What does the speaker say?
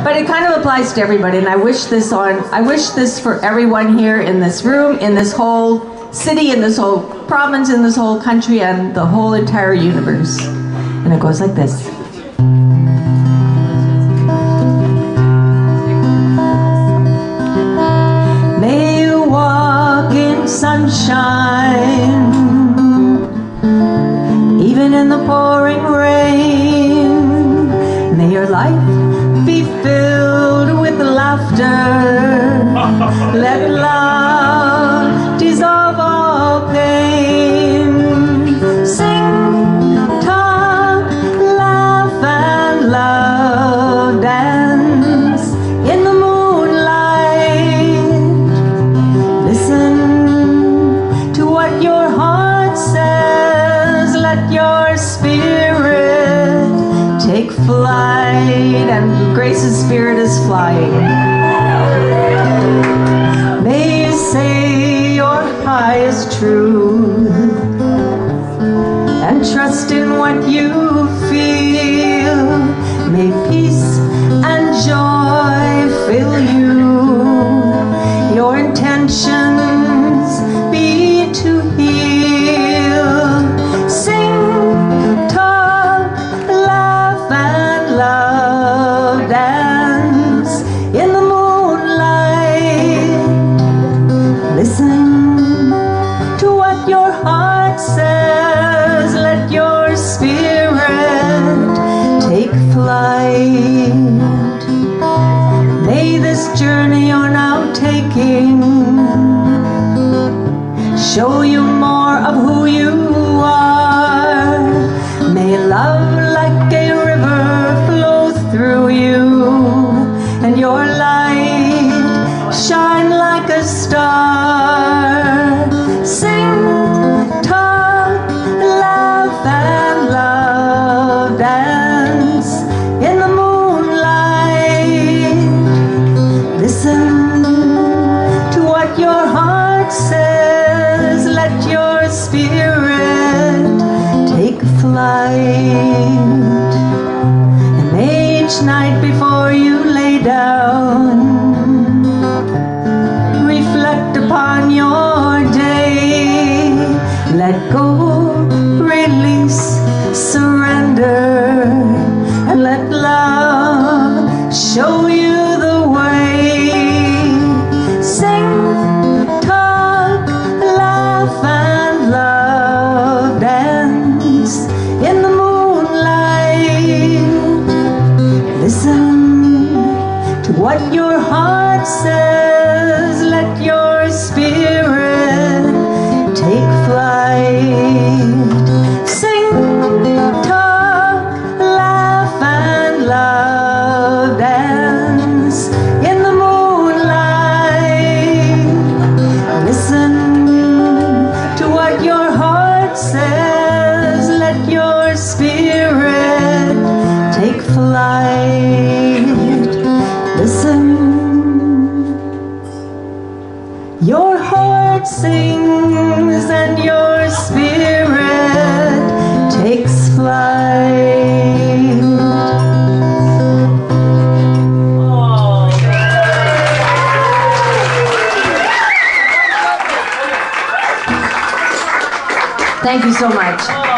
But it kind of applies to everybody, and I wish this for everyone here in this room, in this whole city, in this whole province, in this whole country, and the whole entire universe. And it goes like this. May you walk in sunshine, even in the pouring rain. May your life be filled with laughter. Let love dissolve all pain. Sing, talk, laugh, and love. Dance in the moonlight. Listen to what your heart says. Let your spirit take flight, and Grace's spirit is flying. May you say your highest truth and trust in what you feel. May peace and joy fill you. Your intentions be to heal. Sing, talk, laugh, and love. Dance in the moonlight. Listen to what your heart says. Let your spirit take flight. May this journey you're now taking show you more of who you are. May love like a river flow through you, and your light shine like a star. Sing, talk, laugh, and love. Dance in the moonlight. Listen to what your heart says. Let your spirit take flight. And may each night before you lay down, reflect upon your day. Let go, release, surrender, and let love show you the way. Sing, talk, laugh, and love. Dance in the moonlight. Listen to what your heart says. Let your spirit take flight. Sing, talk, laugh, and love. Dance in the moonlight. Listen to what your heart says. Let your spirit take flight. Listen. Your heart sings and your spirit takes flight. Thank you so much.